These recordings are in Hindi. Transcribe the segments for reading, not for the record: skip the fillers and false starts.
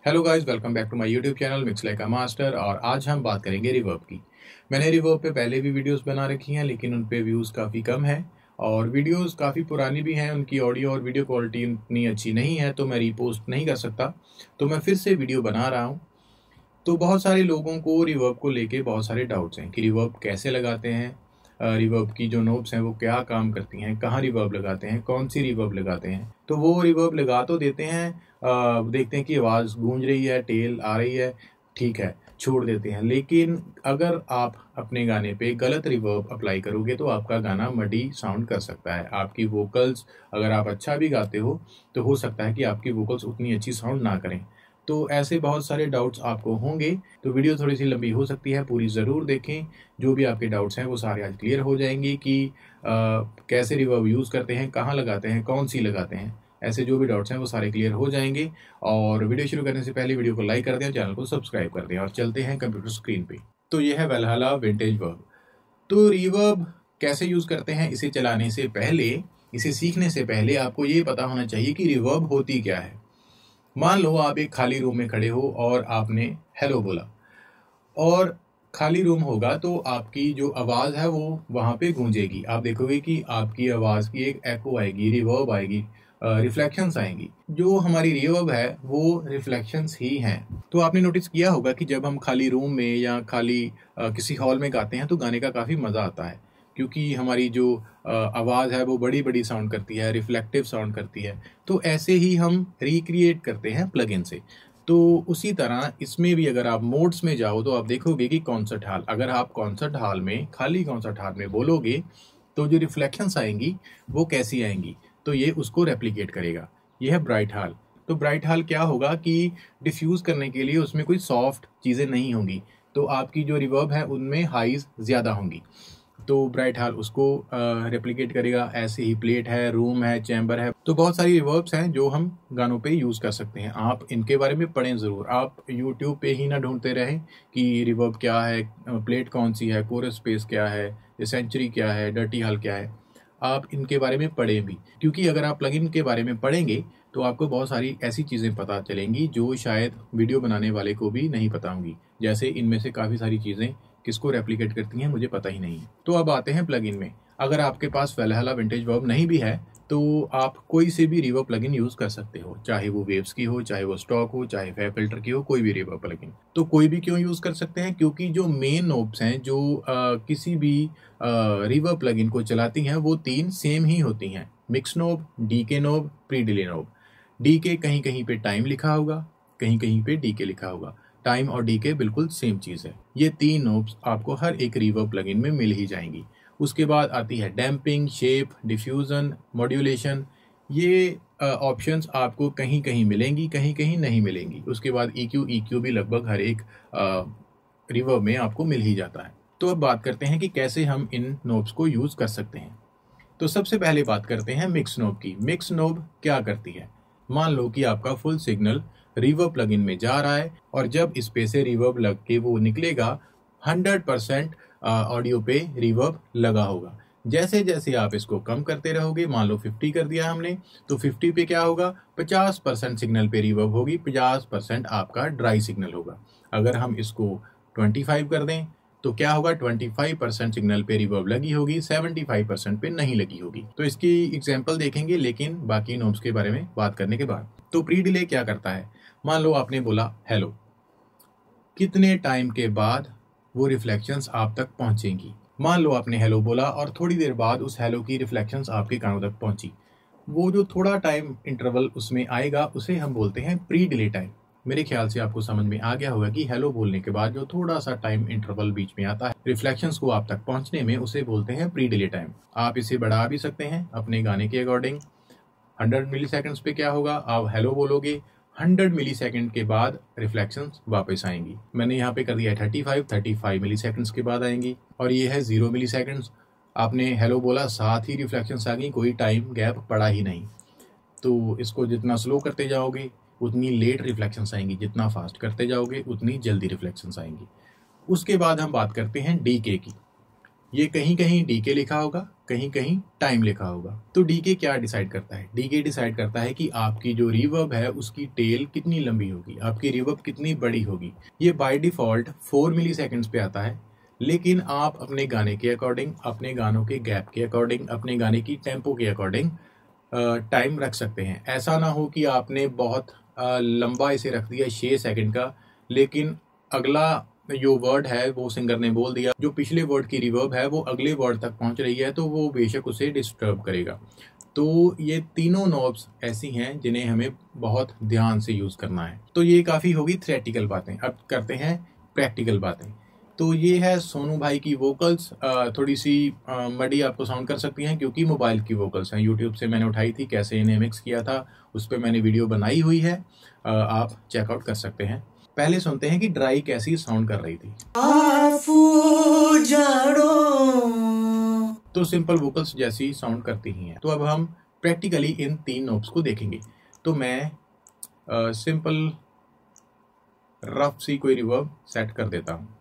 Hello guys, welcome back to my YouTube channel mix like a master. और आज हम बात करेंगे रिवर्ब की। मैंने रिवर्ब पे पहले भी वीडियोस बना रखी हैं, लेकिन उन पे व्यूज़ काफ़ी कम है और वीडियोस काफ़ी पुरानी भी हैं। उनकी ऑडियो और वीडियो क्वालिटी उतनी अच्छी नहीं है, तो मैं रीपोस्ट नहीं कर सकता। तो मैं फिर से वीडियो बना रहा हूँ। तो बहुत सारे लोगों को रिवर्ब को लेके बहुत सारे डाउट्स हैं कि रिवर्ब कैसे लगाते हैं, रिवर्ब की जो नोब्स हैं वो क्या काम करती हैं, कहाँ रिवर्ब लगाते हैं, कौन सी रिवर्ब लगाते हैं। तो वो रिवर्ब लगा तो देते हैं, देखते हैं कि आवाज़ गूंज रही है, टेल आ रही है, ठीक है, छोड़ देते हैं। लेकिन अगर आप अपने गाने पे गलत रिवर्ब अप्लाई करोगे तो आपका गाना मडी साउंड कर सकता है। आपकी वोकल्स, अगर आप अच्छा भी गाते हो तो हो सकता है कि आपकी वोकल्स उतनी अच्छी साउंड ना करें। तो ऐसे बहुत सारे डाउट्स आपको होंगे, तो वीडियो थोड़ी सी लंबी हो सकती है, पूरी ज़रूर देखें। जो भी आपके डाउट्स हैं वो सारे आज क्लियर हो जाएंगे कि कैसे रिवर्ब यूज़ करते हैं, कहाँ लगाते हैं, कौन सी लगाते हैं। ऐसे जो भी डाउट्स हैं वो सारे क्लियर हो जाएंगे। और वीडियो शुरू करने से पहले वीडियो को लाइक कर दें, चैनल को सब्सक्राइब कर दें और चलते हैं कंप्यूटर स्क्रीन पे। तो ये है वेलहला विंटेज वर्ब। तो रिवर्ब कैसे यूज़ करते हैं, इसे चलाने से पहले, इसे सीखने से पहले आपको ये पता होना चाहिए कि रिवर्ब होती क्या है। मान लो आप एक खाली रूम में खड़े हो और आपने हेलो बोला, और खाली रूम होगा तो आपकी जो आवाज़ है वो वहाँ पे गूंजेगी। आप देखोगे कि आपकी आवाज़ की एक एको आएगी, रिवर्ब आएगी, रिफ्लेक्शंस आएंगी। जो हमारी रिवर्ब है वो रिफ्लेक्शंस ही हैं। तो आपने नोटिस किया होगा कि जब हम खाली रूम में या खाली किसी हॉल में गाते हैं तो गाने का काफ़ी मज़ा आता है, क्योंकि हमारी जो आवाज़ है वो बड़ी बड़ी साउंड करती है, रिफ्लेक्टिव साउंड करती है। तो ऐसे ही हम रिक्रिएट करते हैं प्लगइन से। तो उसी तरह इसमें भी अगर आप मोड्स में जाओ तो आप देखोगे कि कॉन्सर्ट हॉल, अगर आप कॉन्सर्ट हॉल में, खाली कॉन्सर्ट हॉल में बोलोगे तो जो रिफ्लेक्शंस आएंगी वो कैसी आएंगी, तो ये उसको रेप्लिकेट करेगा। ये है ब्राइट हॉल। तो ब्राइट हॉल क्या होगा कि डिफ्यूज करने के लिए उसमें कोई सॉफ्ट चीज़ें नहीं होंगी, तो आपकी जो रिवर्ब है उनमें हाइज ज़्यादा होंगी। तो ब्राइट हॉल उसको रेप्लिकेट करेगा। ऐसे ही प्लेट है, रूम है, चैम्बर है। तो बहुत सारी रिवर्ब्स हैं जो हम गानों पे यूज़ कर सकते हैं। आप इनके बारे में पढ़ें ज़रूर। आप यूट्यूब पे ही ना ढूंढते रहें कि रिवर्ब क्या है, प्लेट कौन सी है, कोरस स्पेस क्या है, सेंचुरी क्या है, डर्टी हॉल क्या है। आप इनके बारे में पढ़ें भी, क्योंकि अगर आप प्लगइन के बारे में पढ़ेंगे तो आपको बहुत सारी ऐसी चीज़ें पता चलेंगी जो शायद वीडियो बनाने वाले को भी नहीं पता होंगी। जैसे इनमें से काफ़ी सारी चीज़ें किसको रेप्लिकेट करती हैं मुझे पता ही नहीं है। तो अब आते हैं प्लगइन में। अगर आपके पास वेलहला विंटेज वर्ब नहीं भी है तो आप कोई से भी रिवर्ब प्लगइन यूज़ कर सकते हो, चाहे वो वेव्स की हो, चाहे वो स्टॉक हो, चाहे फेब फिल्टर की हो, कोई भी रिवर्ब प्लगइन। तो कोई भी क्यों यूज़ कर सकते हैं, क्योंकि जो मेन नोब्स हैं जो किसी भी रिवर्ब प्लगइन को चलाती हैं वो तीन सेम ही होती हैं: mix knob, decay knob, pre delay knob. Decay कहीं कहीं पे टाइम लिखा होगा, कहीं कहीं पे डीके लिखा होगा। टाइम और डीके बिल्कुल सेम चीज़ है। ये तीन नोब्स आपको हर एक रिवर्ब प्लगइन में मिल ही जाएंगी। उसके बाद आती है डैम्पिंग, शेप, डिफ्यूज़न, मॉड्यूलेशन। ये ऑप्शंस आपको कहीं कहीं मिलेंगी, कहीं कहीं नहीं मिलेंगी। उसके बाद EQ, EQ भी लगभग हर एक रिवर्ब में आपको मिल ही जाता है। तो अब बात करते हैं कि कैसे हम इन नोब्स को यूज़ कर सकते हैं। तो सबसे पहले बात करते हैं मिक्स नोब की। मिक्स नोब क्या करती है? मान लो कि आपका फुल सिग्नल रिवर्ब प्लगइन में जा रहा है और जब इस पे से रिवर्ब लग के वो निकलेगा 100% ऑडियो पे रिवर्ब लगा होगा। जैसे जैसे आप इसको कम करते रहोगे, मान लो 50 कर दिया हमने, तो 50 पे क्या होगा, 50% सिग्नल पे रिवर्ब होगी, 50% आपका ड्राई सिग्नल होगा। अगर हम इसको 25 कर दें तो क्या होगा, 25% सिग्नल पे रिवर्ब लगी होगी, 75% पे नहीं लगी होगी। तो इसकी एग्जांपल देखेंगे, लेकिन बाकी नोब्स के बारे में बात करने के बाद। तो प्री डिले क्या करता है? मान लो आपने बोला हेलो, कितने टाइम के बाद वो रिफ्लेक्शंस आप तक पहुंचेंगी? मान लो आपने हेलो बोला और थोड़ी देर बाद उस हेलो की रिफ्लेक्शंस आपके कानों तक पहुंची। वो जो थोड़ा टाइम इंटरवल उसमें आएगा उसे हम बोलते हैं प्री डिले टाइम। मेरे ख्याल से आपको समझ में आ गया होगा कि हेलो बोलने के बाद जो थोड़ा सा टाइम इंटरवल बीच में आता है रिफ्लेक्शंस को आप तक पहुंचने में, उसे बोलते हैं प्री डिले टाइम। आप इसे बढ़ा भी सकते हैं अपने गाने के अकॉर्डिंग। 100 मिली सेकेंड्स पे क्या होगा, आप हेलो बोलोगे, 100 मिली सेकेंड के बाद रिफ्लेक्शंस वापस आएंगी। मैंने यहाँ पे कर दिया है 35 मिली सेकेंड्स के बाद आएंगी। और ये है 0 मिली सेकेंड्स। आपने हेलो बोला, साथ ही रिफ्लेक्शंस आ गई, कोई टाइम गैप पड़ा ही नहीं। तो इसको जितना स्लो करते जाओगे उतनी लेट रिफ्लेक्शंस आएंगी, जितना फास्ट करते जाओगे उतनी जल्दी रिफ्लेक्शंस आएंगी। उसके बाद हम बात करते हैं डीके की। ये कहीं कहीं डीके लिखा होगा, कहीं कहीं टाइम लिखा होगा। तो डीके क्या डिसाइड करता है? डीके डिसाइड करता है कि आपकी जो रिवर्ब है उसकी टेल कितनी लंबी होगी, आपकी रिवर्ब कितनी बड़ी होगी। ये बाय डिफॉल्ट 4 मिली सेकेंड्स पे आता है, लेकिन आप अपने गाने के अकॉर्डिंग, अपने गानों के गैप के अकॉर्डिंग, अपने गाने की टेम्पो के अकॉर्डिंग टाइम रख सकते हैं। ऐसा ना हो कि आपने बहुत लंबा इसे रख दिया 6 सेकंड का, लेकिन अगला जो वर्ड है वो सिंगर ने बोल दिया, जो पिछले वर्ड की रिवर्ब है वो अगले वर्ड तक पहुंच रही है, तो वो बेशक उसे डिस्टर्ब करेगा। तो ये तीनों नॉब्स ऐसी हैं जिन्हें हमें बहुत ध्यान से यूज करना है। तो ये काफी होगी थ्योरेटिकल बातें। अब करते हैं प्रैक्टिकल बातें। तो ये है सोनू भाई की वोकल्स। थोड़ी सी मडी आपको साउंड कर सकती हैं क्योंकि मोबाइल की वोकल्स हैं। यूट्यूब से मैंने उठाई थी, कैसे इन्हें मिक्स किया था उस पर मैंने वीडियो बनाई हुई है, आप चेकआउट कर सकते हैं। पहले सुनते हैं कि ड्राई कैसी साउंड कर रही थी। तो सिंपल वोकल्स जैसी साउंड करती ही हैं। तो अब हम प्रैक्टिकली इन 3 नोब्स को देखेंगे। तो मैं सिंपल रफ सी कोई रिवर्ब सेट कर देता हूं।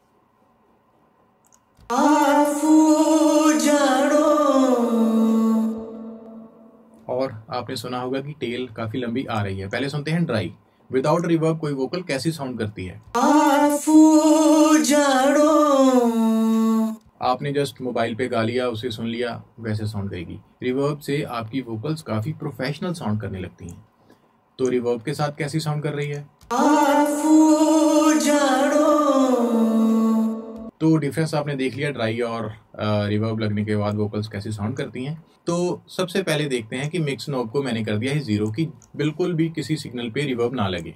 और आपने सुना होगा कि टेल काफी लंबी आ रही है। पहले सुनते हैं ड्राई विदाउट रिवर्ब कोई वोकल कैसी साउंड करती है। आपने जस्ट मोबाइल पे गा लिया, उसे सुन लिया, वैसे साउंड करेगी। रिवर्ब से आपकी वोकल्स काफी प्रोफेशनल साउंड करने लगती हैं। तो रिवर्ब के साथ कैसी साउंड कर रही है? तो डिफरेंस आपने देख लिया ड्राई और रिवर्ब लगने के बाद वोकल्स कैसे साउंड करती हैं। तो सबसे पहले देखते हैं कि मिक्स नॉब को मैंने कर दिया है 0 की बिल्कुल भी किसी सिग्नल पे रिवर्ब ना लगे।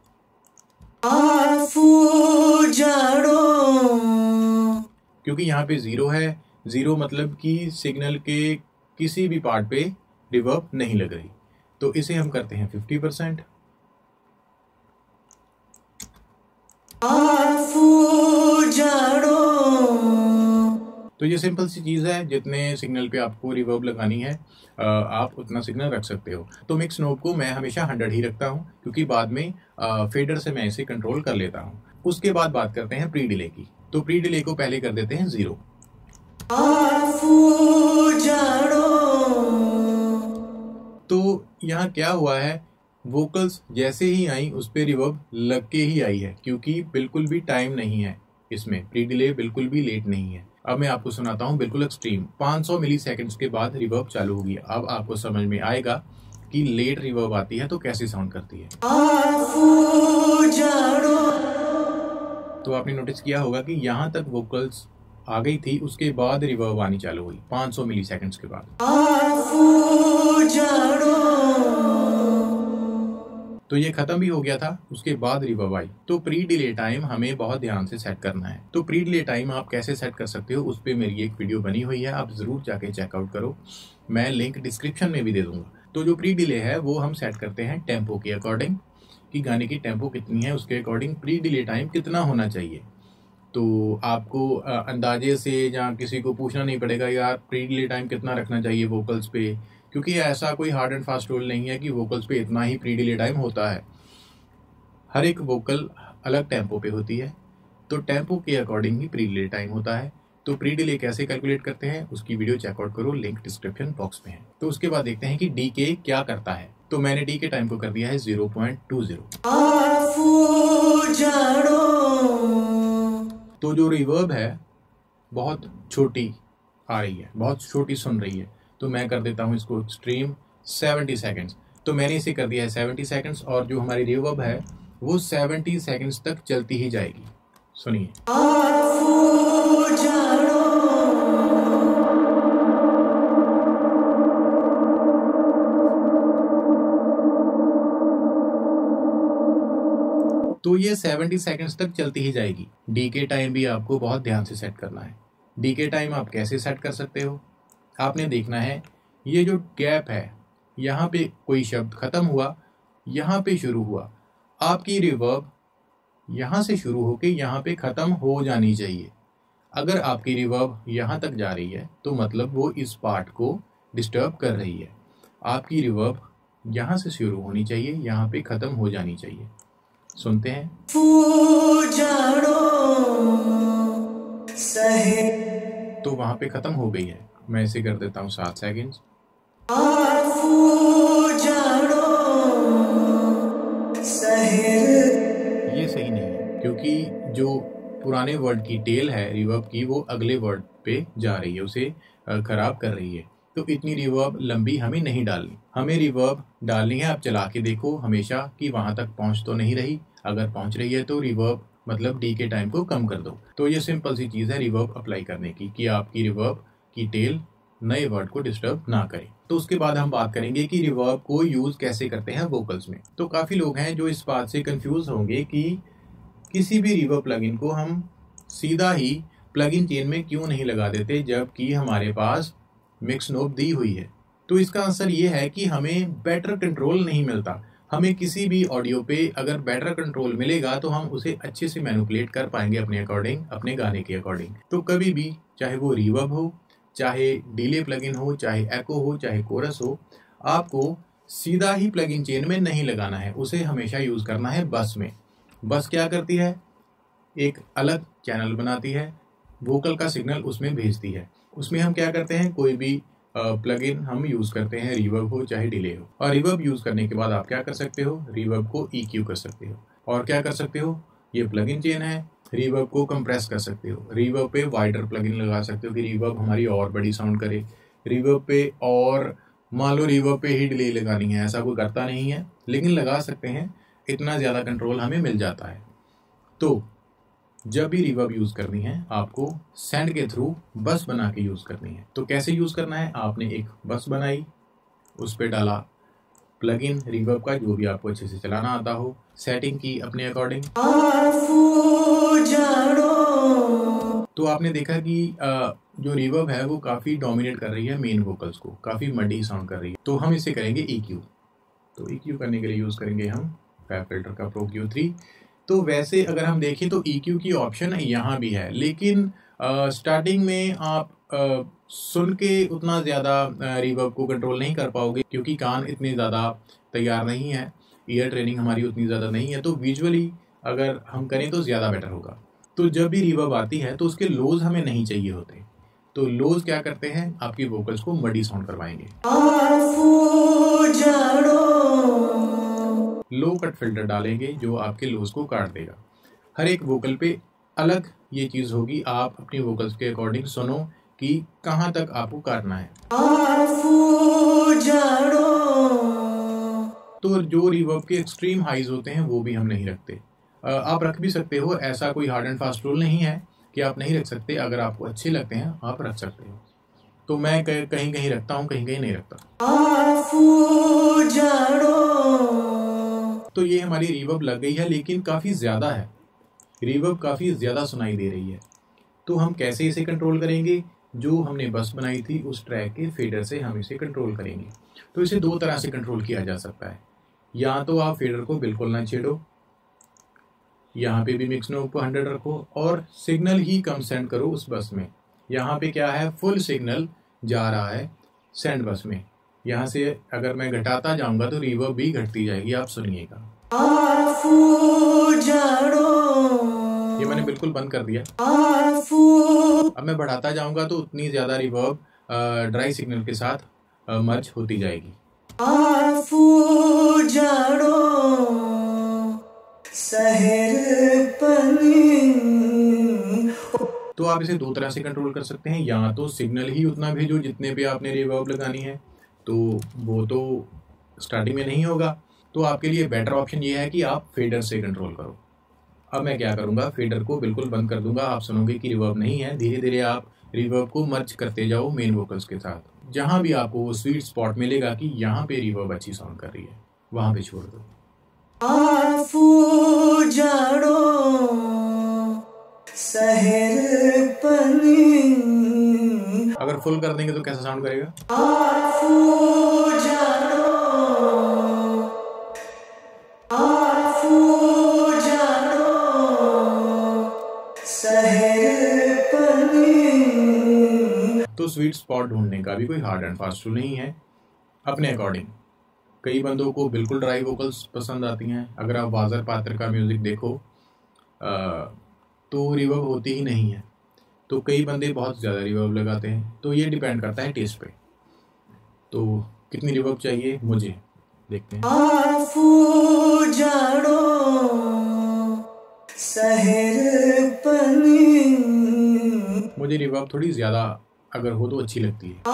क्योंकि यहाँ पे 0 है, 0 मतलब कि सिग्नल के किसी भी पार्ट पे रिवर्ब नहीं लग रही। तो इसे हम करते हैं 50%। तो ये सिंपल सी चीज है, जितने सिग्नल पे आपको रिवर्ब लगानी है आप उतना सिग्नल रख सकते हो। तो मिक्स नोब को मैं हमेशा 100 ही रखता हूँ क्योंकि बाद में फेडर से मैं इसे कंट्रोल कर लेता हूँ। उसके बाद बात करते हैं प्री डिले की। तो प्री डिले को पहले कर देते हैं 0। तो यहाँ क्या हुआ है, वोकल्स जैसे ही आई उस पे रिवर्ब लग के ही आई है, क्योंकि बिल्कुल भी टाइम नहीं है इसमें, प्री डिले बिल्कुल भी लेट नहीं है। अब मैं आपको सुनाता हूँ बिल्कुल एक्सट्रीम। 500 मिली सेकेंड्स के बाद रिवर्ब चालू होगी। अब आपको समझ में आएगा कि लेट रिवर्ब आती है तो कैसी साउंड करती है। तो आपने नोटिस किया होगा कि यहाँ तक वोकल्स आ गई थी, उसके बाद रिवर्ब आनी चालू हुई 500 मिली सेकेंड्स के बाद। तो ये खत्म भी हो गया था, उसके बाद रिवर्ब आई। तो प्री डिले टाइम हमें बहुत ध्यान से सेट करना है। तो प्री डिले टाइम आप कैसे सेट कर सकते हो उस पर मेरी एक वीडियो बनी हुई है, आप जरूर जाके चेकआउट करो, मैं लिंक डिस्क्रिप्शन में भी दे दूंगा। तो जो प्री डिले है वो हम सेट करते हैं टेम्पो के अकॉर्डिंग, कि गाने की टेम्पो कितनी है उसके अकॉर्डिंग प्री डिले टाइम कितना होना चाहिए। तो आपको अंदाजे से या किसी को पूछना नहीं पड़ेगा यार प्री डिले टाइम कितना रखना चाहिए वोकल्स पे, क्योंकि ऐसा कोई हार्ड एंड फास्ट रूल नहीं है कि वोकल्स पे इतना ही प्री डिले टाइम होता है। हर एक वोकल अलग टेम्पो पे होती है, तो टेम्पो के अकॉर्डिंग ही प्री डिले टाइम होता है। तो प्री डिले कैसे कैलकुलेट करते हैं उसकी वीडियो चेकआउट करो, लिंक डिस्क्रिप्शन बॉक्स में है। तो उसके बाद देखते हैं कि डीके क्या करता है। तो मैंने डीके टाइम को कर दिया है 0.20। तो जो रिवर्ब है बहुत छोटी आ रही है, बहुत छोटी सुन रही है, तो मैं कर देता हूं इसको एक्सट्रीम 70 सेकेंड्स। तो मैंने इसे कर दिया है 70 सेकेंड्स और जो हमारी रिवर्ब है वो 70 सेकेंड्स तक चलती ही जाएगी। सुनिए। तो ये 70 सेकेंड्स तक चलती ही जाएगी। डीके टाइम भी आपको बहुत ध्यान से सेट करना है। डीके टाइम आप कैसे सेट कर सकते हो, आपने देखना है ये जो गैप है, यहाँ पे कोई शब्द खत्म हुआ, यहाँ पे शुरू हुआ, आपकी रिवर्ब यहाँ से शुरू होके यहाँ पे खत्म हो जानी चाहिए। अगर आपकी रिवर्ब यहाँ तक जा रही है तो मतलब वो इस पार्ट को डिस्टर्ब कर रही है। आपकी रिवर्ब यहाँ से शुरू होनी चाहिए, यहाँ पे खत्म हो जानी चाहिए। सुनते हैं। तो वहाँ पे ख़त्म हो गई है। मैं इसे कर देता हूँ 7 सेकेंड्स। ये सही नहीं है क्योंकि जो पुराने वर्ड की टेल है रिवर्ब की वो अगले वर्ड पे जा रही है, उसे खराब कर रही है। तो इतनी रिवर्ब लंबी हमें नहीं डालनी, हमें रिवर्ब डालनी है। आप चला के देखो हमेशा कि वहाँ तक पहुँच तो नहीं रही, अगर पहुँच रही है तो रिवर्ब मतलब डी के टाइम को कम कर दो। तो ये सिंपल सी चीज़ है रिवर्ब अप्लाई करने की कि आपकी रिवर्ब की टेल नए वर्ड को डिस्टर्ब ना करे। तो उसके बाद हम बात करेंगे कि रिवर्ब को यूज़ कैसे करते हैं वोकल्स में। तो काफ़ी लोग हैं जो इस बात से कंफ्यूज होंगे कि किसी भी रिवर्ब प्लगइन को हम सीधा ही प्लगइन चेन में क्यों नहीं लगा देते जबकि हमारे पास मिक्स नोब दी हुई है। तो इसका आंसर ये है कि हमें बेटर कंट्रोल नहीं मिलता। हमें किसी भी ऑडियो पे अगर बेटर कंट्रोल मिलेगा तो हम उसे अच्छे से मैनिपुलेट कर पाएंगे अपने अकॉर्डिंग, अपने गाने के अकॉर्डिंग। तो कभी भी चाहे वो रिवर्ब हो, चाहे डिले प्लगइन हो, चाहे एको हो, चाहे कोरस हो, आपको सीधा ही प्लगइन चेन में नहीं लगाना है, उसे हमेशा यूज़ करना है बस में। बस क्या करती है, एक अलग चैनल बनाती है, वोकल का सिग्नल उसमें भेजती है। उसमें हम क्या करते हैं, कोई भी प्लगइन हम यूज़ करते हैं, रिवर्ब हो चाहे डिले हो। और रिवर्ब यूज़ करने के बाद आप क्या कर सकते हो, रिवर्ब को EQ कर सकते हो। और क्या कर सकते हो, ये प्लगइन चेन है, रिवर्ब को कंप्रेस कर सकते हो। रिवर्ब पे वाइडर प्लगइन लगा सकते हो कि रिवर्ब हमारी और बड़ी साउंड करे। रिवर्ब पे और मान लो रिवर्ब पे ही डिले लगानी है, ऐसा कोई करता नहीं है, लेकिन लगा सकते हैं, इतना ज़्यादा कंट्रोल हमें मिल जाता है। तो जब भी रिवर्ब यूज़ करनी है आपको सैंड के थ्रू बस बना के यूज़ करनी है। तो कैसे यूज़ करना है, आपने एक बस बनाई, उस पर डाला प्लगइन रिवर्ब का जो भी आपको अच्छे से चलाना आता हो, सेटिंग की अपने अकॉर्डिंग। तो आपने देखा कि जो रिवर्ब है वो काफ़ी डोमिनेट कर रही है मेन वोकल्स को, काफ़ी मडी साउंड कर रही है। तो हम इसे करेंगे EQ। तो EQ करने के लिए यूज़ करेंगे हम फैब फिल्टर का Pro Q3। तो वैसे अगर हम देखें तो EQ की ऑप्शन यहाँ भी है, लेकिन स्टार्टिंग में आप सुन के उतना ज़्यादा रिवर्ब को कंट्रोल नहीं कर पाओगे क्योंकि कान इतने ज़्यादा तैयार नहीं है, ईयर ट्रेनिंग हमारी उतनी ज़्यादा नहीं है। तो विजुअली अगर हम करें तो ज़्यादा बेटर होगा। तो जब भी रिवर्ब आती है तो उसके लोज हमें नहीं चाहिए होते। तो लोज क्या करते हैं, आपकी वोकल्स को मडी साउंड करवाएंगे। लो कट फिल्टर डालेंगे जो आपके लोज को काट देगा। हर एक वोकल पे अलग ये चीज़ होगी, आप अपनी वोकल्स के अकॉर्डिंग सुनो कि कहाँ तक आपको काटना है। तो जो रिवर्ब के एक्सट्रीम हाइज होते हैं वो भी हम नहीं रखते। आप रख भी सकते हो, ऐसा कोई हार्ड एंड फास्ट रूल नहीं है कि आप नहीं रख सकते। अगर आपको अच्छे लगते हैं आप रख सकते हो। तो मैं कहीं कहीं रखता हूँ, कहीं कहीं नहीं रखता। तो ये हमारी रिवर्ब लग गई है, लेकिन काफ़ी ज़्यादा है, रिवर्ब काफ़ी ज़्यादा सुनाई दे रही है। तो हम कैसे इसे कंट्रोल करेंगे, जो हमने बस बनाई थी उस ट्रैक के फेडर से हम इसे कंट्रोल करेंगे। तो इसे दो तरह से कंट्रोल किया जा सकता है। या तो आप फेडर को बिल्कुल ना छेड़ो, यहाँ पे भी मिक्स नोब को 100 रखो और सिग्नल ही कम सेंड करो उस बस में। यहाँ पे क्या है, फुल सिग्नल जा रहा है सेंड बस में। यहाँ से अगर मैं घटाता जाऊंगा तो रिवर्ब भी घटती जाएगी, आप सुनिएगा। ये मैंने बिल्कुल बंद कर दिया। अब मैं बढ़ाता जाऊंगा तो उतनी ज्यादा रिवर्ब ड्राई सिग्नल के साथ मर्ज होती जाएगी। तो आप इसे दो तरह से कंट्रोल कर सकते हैं, या तो सिग्नल ही उतना भेजो जितने पे आपने रिवर्ब लगानी है, तो वो तो स्टार्टिंग में नहीं होगा। तो आपके लिए बेटर ऑप्शन ये है कि आप फेडर से कंट्रोल करो। अब मैं क्या करूंगा, फेडर को बिल्कुल बंद कर दूंगा, आप सुनोगे कि रिवर्ब नहीं है। धीरे धीरे आप रिवर्ब को मर्ज करते जाओ मेन वोकल्स के साथ। जहां भी आपको वो स्वीट स्पॉट मिलेगा कि यहाँ पे रिवर्ब अच्छी साउंड कर रही है, वहां पे छोड़ दो। अगर फुल कर देंगे तो कैसा साउंड करेगा, तो स्वीट स्पॉट ढूंढने का भी कोई हार्ड एंड फास्ट रूल नहीं है, अपने अकॉर्डिंग। कई बंदों को बिल्कुल ड्राई वोकल्स पसंद आती हैं। अगर आप वाजर पात्र का म्यूजिक देखो तो रिवर्ब होती ही नहीं है। तो कई बंदे बहुत ज़्यादा रिवर्ब लगाते हैं, तो ये डिपेंड करता है टेस्ट पे। तो कितनी रिवर्ब चाहिए मुझे, देखते हैं। मुझे रिवर्ब थोड़ी ज़्यादा अगर हो तो अच्छी लगती है।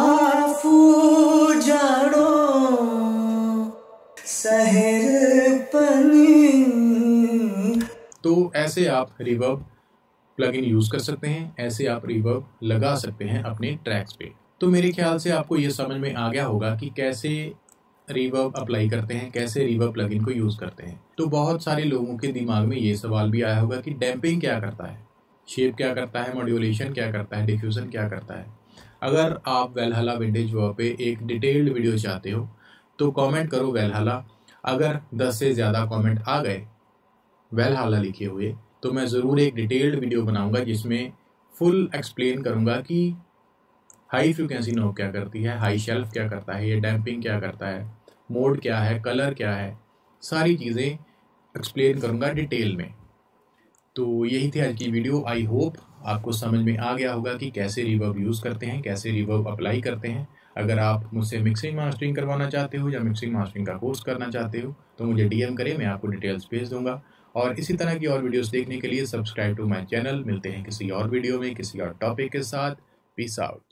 तो ऐसे आप रिवर्ब प्लगइन यूज़ कर सकते हैं, ऐसे आप रिवर्ब लगा सकते हैं अपने ट्रैक्स पे। तो मेरे ख्याल से आपको ये समझ में आ गया होगा कि कैसे रिवर्ब अप्लाई करते हैं, कैसे रिवर्ब प्लगइन को यूज़ करते हैं। तो बहुत सारे लोगों के दिमाग में ये सवाल भी आया होगा कि डैम्पिंग क्या करता है, शेप क्या करता है, मॉड्यूलेशन क्या करता है, डिफ्यूज़न क्या करता है। अगर आप वैल्हला विंटेज वॉर पे एक डिटेल्ड वीडियो चाहते हो तो कमेंट करो वैल्हला। अगर 10 से ज़्यादा कमेंट आ गए वैल्हला लिखे हुए तो मैं ज़रूर एक डिटेल्ड वीडियो बनाऊंगा जिसमें फुल एक्सप्लेन करूंगा कि हाई फ्रिक्वेंसी नॉब क्या करती है, हाई शेल्फ क्या करता है, ये डैम्पिंग क्या करता है, मोड क्या है, कलर क्या है, सारी चीज़ें एक्सप्लेन करूंगा डिटेल में। तो यही थी आज की वीडियो। आई होप आपको समझ में आ गया होगा कि कैसे रिवर्ब यूज़ करते हैं, कैसे रिवर्ब अप्लाई करते हैं। अगर आप मुझसे मिक्सिंग मास्टरिंग करवाना चाहते हो या मिक्सिंग मास्टरिंग का कोर्स करना चाहते हो तो मुझे DM करें, मैं आपको डिटेल्स भेज दूंगा। और इसी तरह की और वीडियोस देखने के लिए सब्सक्राइब टू माय चैनल। मिलते हैं किसी और वीडियो में किसी और टॉपिक के साथ। Peace out.